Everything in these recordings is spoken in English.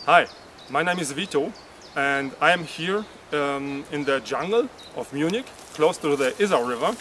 Hi, my name is Vito and I am here in the jungle of Munich, close to the Isar River.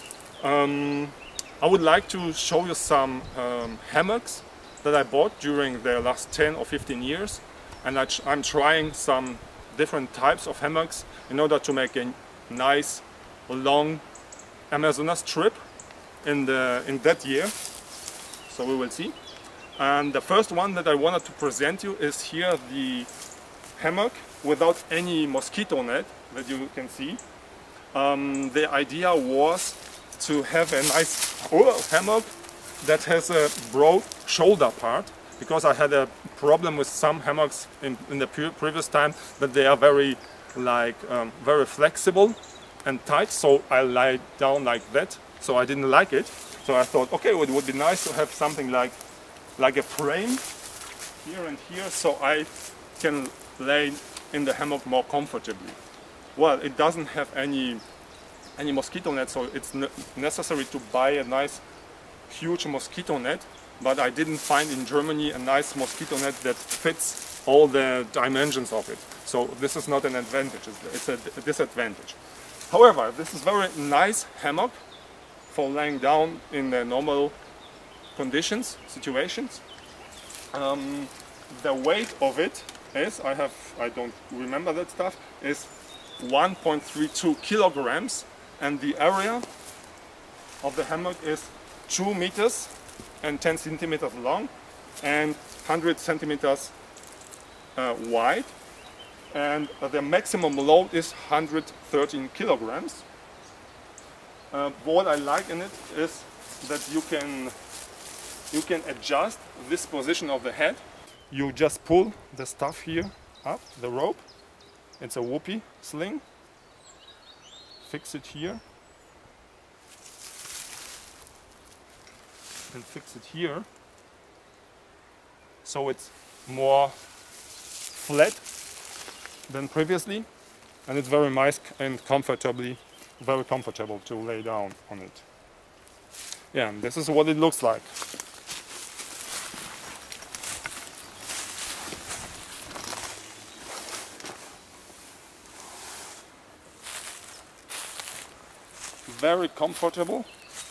I would like to show you some hammocks that I bought during the last 10 or 15 years, and I'm trying some different types of hammocks in order to make a nice long Amazonas trip in that year. So we will see. And the first one that I wanted to present you is here, the hammock without any mosquito net that you can see. The idea was to have a nice hammock that has a broad shoulder part, because I had a problem with some hammocks in the previous time that they are very very flexible and tight, so I lie down like that, so I didn't like it. So I thought, okay, it would be nice to have something like a frame here and here, so I can lay in the hammock more comfortably. Well, it doesn't have any mosquito net, so it's necessary to buy a nice huge mosquito net, but I didn't find in Germany a nice mosquito net that fits all the dimensions of it. So this is not an advantage, it's a disadvantage. However, this is very nice hammock for laying down in the normal situations. The weight of it is, I don't remember that stuff, is 1.32 kilograms, and the area of the hammock is 2 meters and 10 centimeters long and 100 centimeters wide, and the maximum load is 113 kilograms. What I like in it is that you can adjust this position of the head. You just pull the stuff here up, the rope. It's a whoopee sling. Fix it here. And fix it here. So it's more flat than previously. And it's very nice and very comfortable to lay down on it. Yeah, and this is what it looks like. Very comfortable,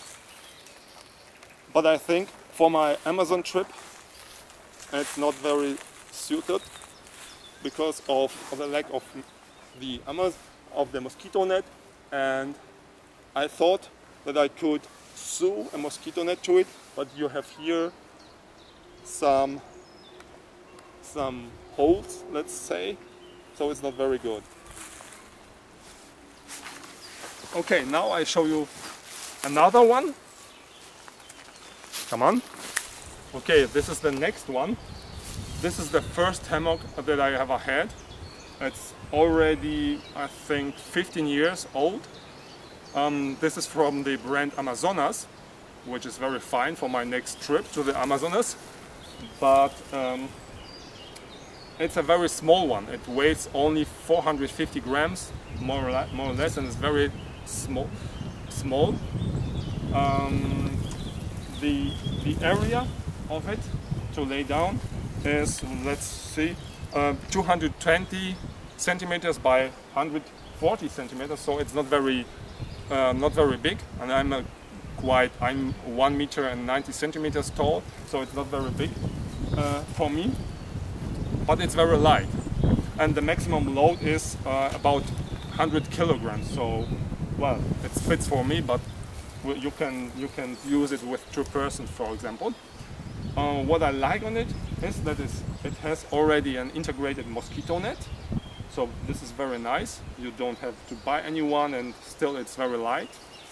but I think for my Amazon trip it's not very suited because of the lack of the mosquito net, and I thought that I could sew a mosquito net to it, but you have here some holes, let's say, so it's not very good. Okay, now I show you another one. Come on. Okay, this is the next one. This is the first hammock that I ever had. It's already, I think, 15 years old. This is from the brand Amazonas, which is very fine for my next trip to the Amazonas. But it's a very small one. It weighs only 450 grams, more or less, and it's very small. The area of it to lay down is, let's see, 220 centimeters by 140 centimeters, so it's not very big, and I'm 1 meter and 90 centimeters tall, so it's not very big for me, but it's very light, and the maximum load is about 100 kilograms. So, well, it fits for me, but you can use it with 2 persons, for example. What I like on it is that it has already an integrated mosquito net, so this is very nice. You don't have to buy any one, and still it's very light.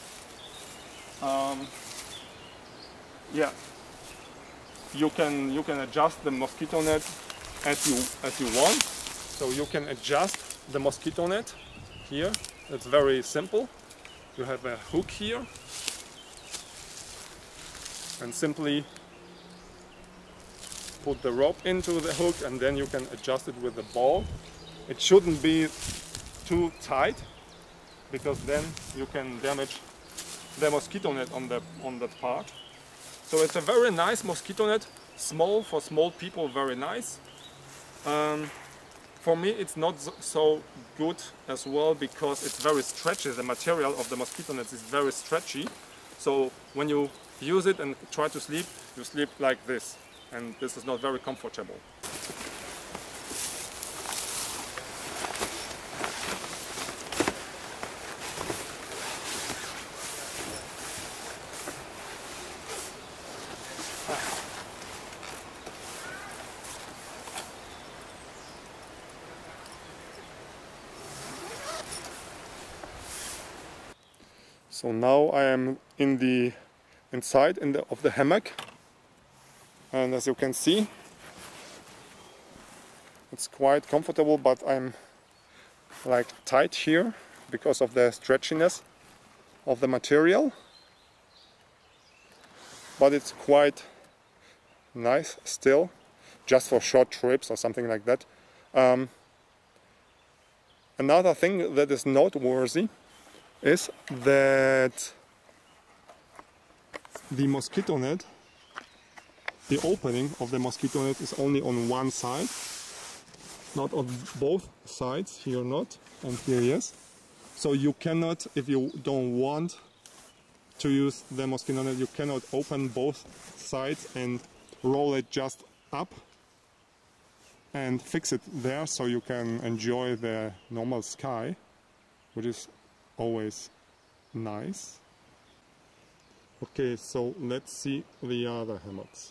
Yeah, you can adjust the mosquito net as you want. So you can adjust the mosquito net here. It's very simple. You have a hook here, and simply put the rope into the hook, and then you can adjust it with the ball. It shouldn't be too tight, because then you can damage the mosquito net on that part. So it's a very nice mosquito net, small for small people, very nice. For me it's not so good as well because it's very stretchy. The material of the mosquito nets is very stretchy. So when you use it and try to sleep, you sleep like this. And this is not very comfortable. So now I am inside of the hammock, and as you can see, it's quite comfortable, but I'm like tight here because of the stretchiness of the material. But it's quite nice still, just for short trips or something like that. Another thing that is noteworthy is that the mosquito net, the opening of the mosquito net is only on one side, not on both sides, here not, and here yes. So you cannot, if you don't want to use the mosquito net, you cannot open both sides and roll it just up and fix it there so you can enjoy the normal sky, which is always nice. Okay, so let's see the other hammocks.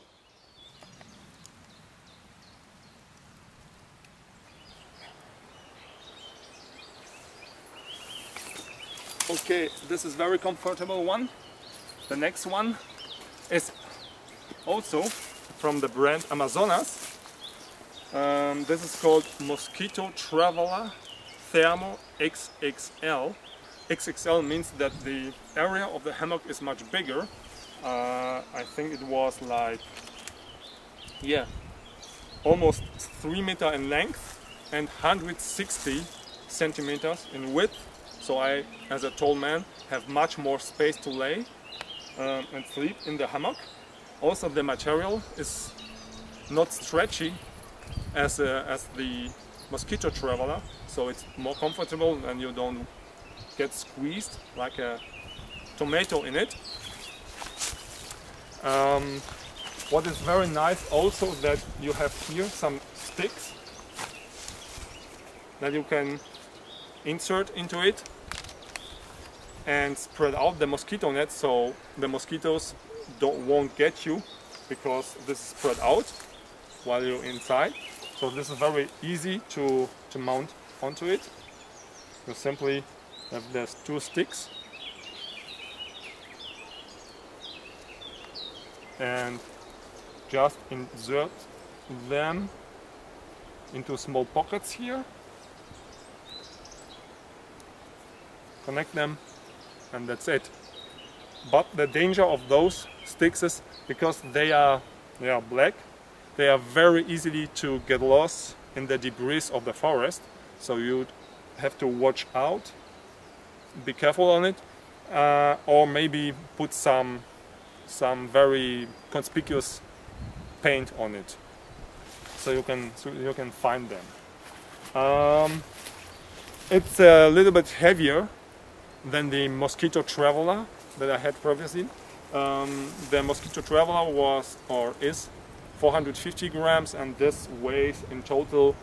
Okay, this is very comfortable one. The next one is also from the brand Amazonas. This is called Mosquito Traveler Thermo XXL. XXL means that the area of the hammock is much bigger. I think it was like, yeah, almost 3 meters in length and 160 centimeters in width. So I, as a tall man, have much more space to lay and sleep in the hammock. Also, the material is not stretchy as the Mosquito Traveler, so it's more comfortable and you don't get squeezed like a tomato in it. What is very nice also that you have here some sticks that you can insert into it and spread out the mosquito net so the mosquitoes won't get you because this is spread out while you're inside. So this is very easy to mount onto it. You simply have these two sticks and just insert them into small pockets here, connect them, and that's it. But the danger of those sticks is because they are black, they are very easily to get lost in the debris of the forest, so you have to watch out, be careful on it, or maybe put some very conspicuous paint on it so you can find them. It's a little bit heavier than the Mosquito Traveler that I had previously. The Mosquito Traveler was or is 450 grams and this weighs in total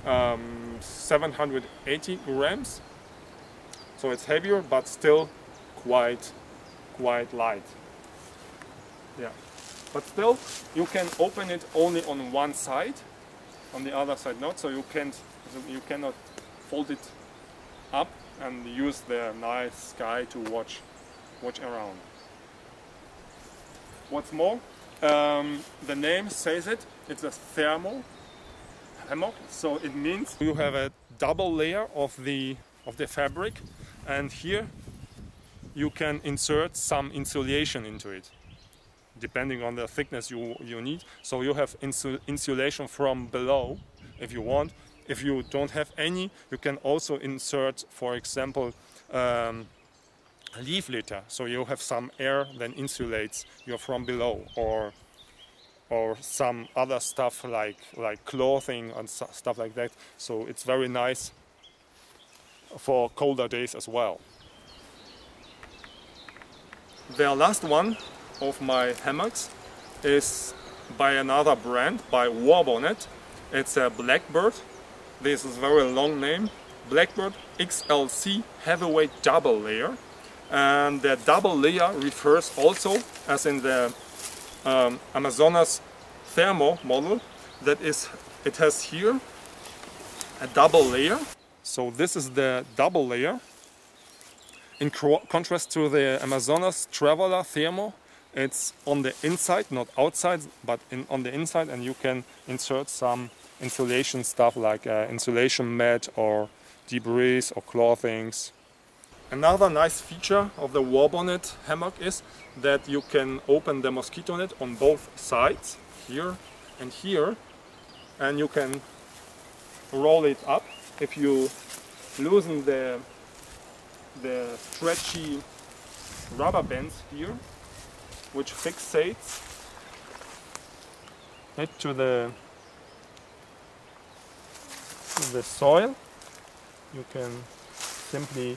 780 grams. So it's heavier but still quite light. Yeah, but still you can open it only on one side, on the other side not, so you cannot fold it up and use the nice sky to watch around. What's more, the name says it, it's a thermal hammock, so it means you have a double layer of the fabric, and here you can insert some insulation into it depending on the thickness you need. So you have insulation from below if you want. If you don't have any, you can also insert, for example, leaf litter, so you have some air that insulates you from below, or or some other stuff like clothing and stuff like that. So it's very nice for colder days as well. The last one of my hammocks is by another brand, by Warbonnet. It's a Blackbird. This is a very long name. Blackbird XLC Heavyweight Double Layer. And the double layer refers also, as in the Amazonas Thermo model, that is, it has here a double layer. So this is the double layer. In contrast to the Amazonas Traveler Thermo, it's on the inside, not outside, but on the inside, and you can insert some insulation stuff like insulation mat or debris or clothings. Another nice feature of the Warbonnet hammock is that you can open the mosquito net on both sides, here and here, and you can roll it up. If you loosen the stretchy rubber bands here, which fixates it to the soil, you can simply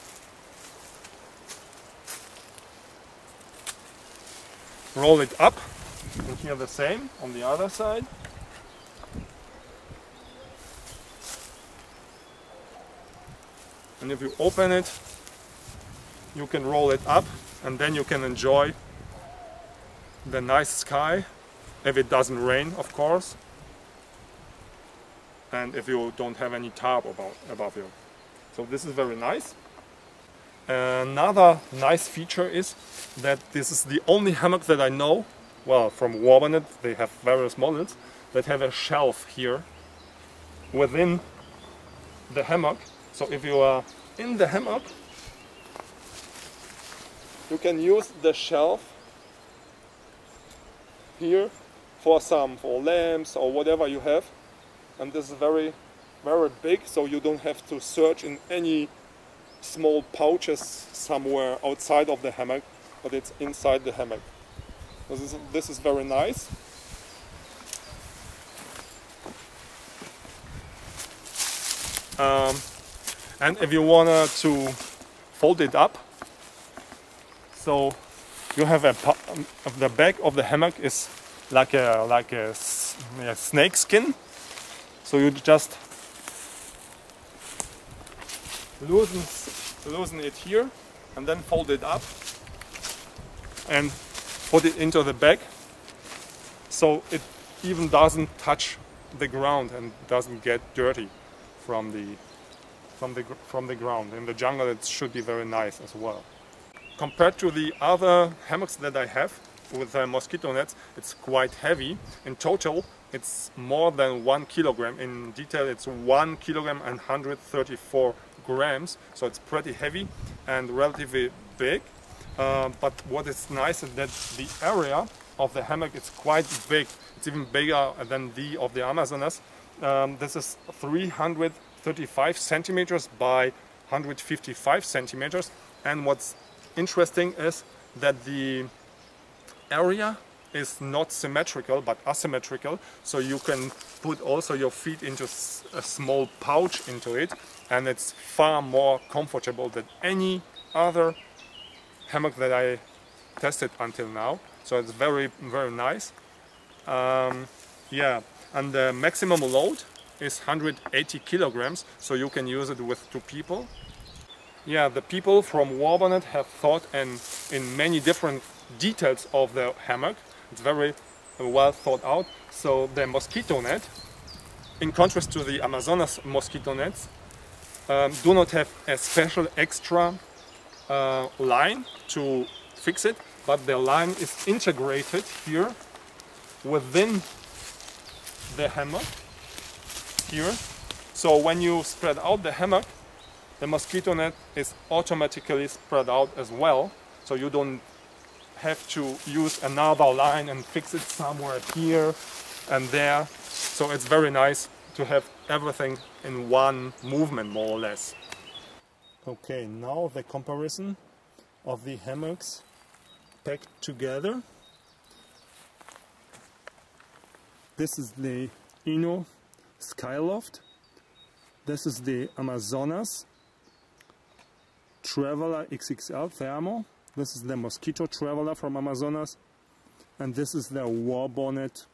roll it up, and here the same on the other side. And if you open it, you can roll it up, and then you can enjoy the nice sky, if it doesn't rain, of course, and if you don't have any tarp above you. So this is very nice. Another nice feature is that this is the only hammock that I know, well, from Warbonnet, they have various models, that have a shelf here within the hammock. So if you are in the hammock, you can use the shelf here for lamps or whatever you have. And this is very, very big, so you don't have to search in any small pouches somewhere outside of the hammock, but it's inside the hammock. This is very nice. And if you want to fold it up, so you have the back of the hammock is like a snake skin. So you just loosen it here and then fold it up and put it into the bag, so it even doesn't touch the ground and doesn't get dirty from the ground. In the jungle it should be very nice as well. Compared to the other hammocks that I have with mosquito nets, it's quite heavy. In total it's more than 1 kilogram. In detail it's 1 kilogram and 134 grams, so it's pretty heavy and relatively big. But what is nice is that the area of the hammock is quite big. It's even bigger than the of the Amazonas. This is 335 centimeters by 155 centimeters. And what's interesting is that the area is not symmetrical but asymmetrical, so you can put also your feet into a small pouch into it, and it's far more comfortable than any other hammock that I tested until now. So it's very, very nice. Yeah, and the maximum load is 180 kilograms, so you can use it with 2 people. Yeah, the people from Warbonnet have thought in many different details of the hammock. It's very well thought out. So the mosquito net, in contrast to the Amazonas mosquito nets, do not have a special extra line to fix it, but the line is integrated here within the hammock here. So when you spread out the hammock, the mosquito net is automatically spread out as well, so you don't have to use another line and fix it somewhere here and there. So it's very nice to have everything in one movement, more or less. Okay, now the comparison of the hammocks packed together. This is the Ino Skyloft. This is the Amazonas Traveler XXL Thermo. This is the Mosquito Traveler from Amazonas. And this is the War Bonnet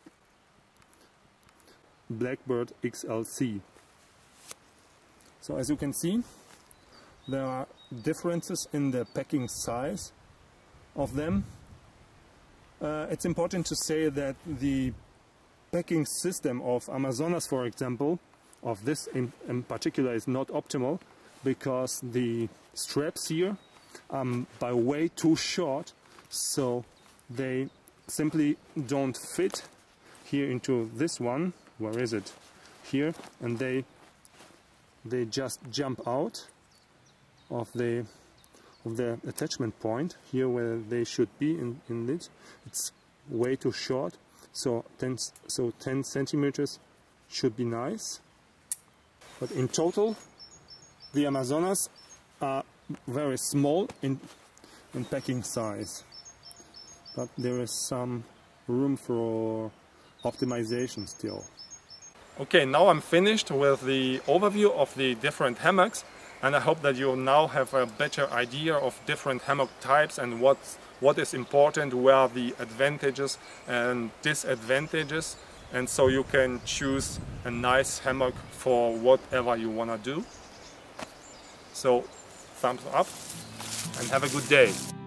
Blackbird XLC. So as you can see, there are differences in the packing size of them. It's important to say that the packing system of Amazonas, for example, of this in particular, is not optimal, because the straps here are by way too short, so they simply don't fit here into this one. Where is it? Here, and they just jump out of the attachment point here where they should be in it. It's way too short, so 10 centimeters should be nice. But in total, the Amazonas are very small in packing size, but there is some room for optimization still. Okay, now I'm finished with the overview of the different hammocks, and I hope that you now have a better idea of different hammock types and what is important, where are the advantages and disadvantages, and so you can choose a nice hammock for whatever you want to do. So thumbs up and have a good day.